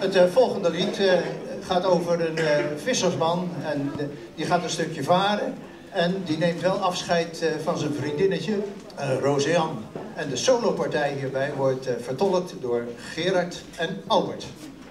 Het volgende lied gaat over een vissersman en die gaat een stukje varen en die neemt wel afscheid van zijn vriendinnetje, Roseanne. En de solopartij hierbij wordt vertolkt door Gerard en Albert.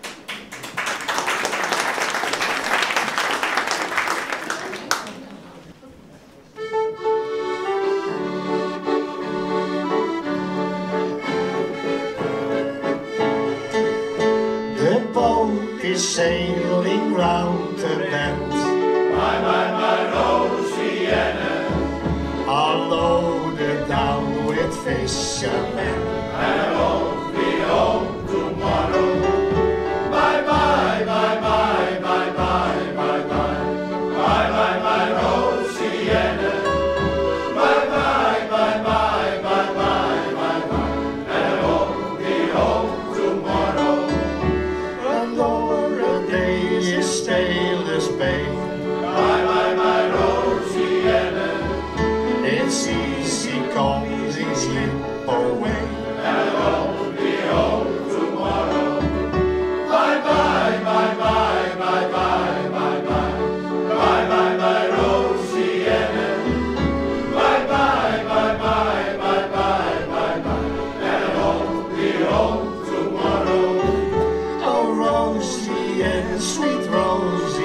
Is sailing round the bend. My Rosienne, all loaded down with fishermen, and I won't be home tomorrow. Bye bye, bye bye, bye bye, bye bye, my Rosienne. Bye bye, bye bye, bye bye, bye bye, and I won't be home tomorrow. Sailor's Bay. Bye, my Rosienne. It's easy comes, easy away. And I won't be home tomorrow. Bye, bye, bye, bye, bye, bye, bye, bye, my Rosienne. Bye, bye, bye, bye, bye, bye, bye, and I won't be home tomorrow. Oh, Rosie, sweet Rosie.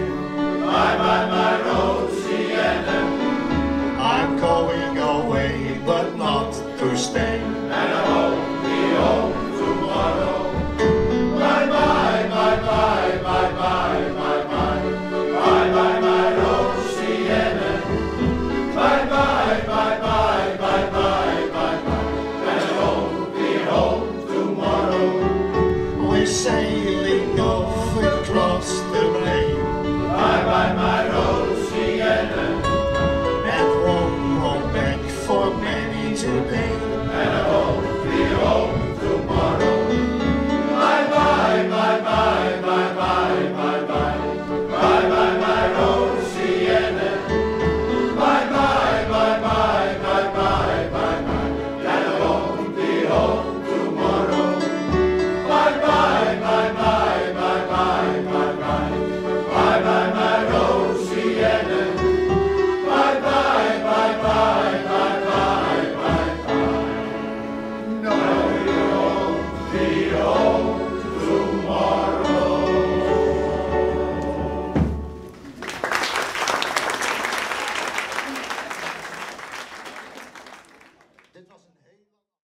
My Rosienne. I'm going away, but not to stay. And I won't be home tomorrow. Bye bye, bye bye, bye bye, bye bye, my Rosienne. Bye bye, bye bye, bye bye, bye bye, and I won't be home tomorrow. We're sailing over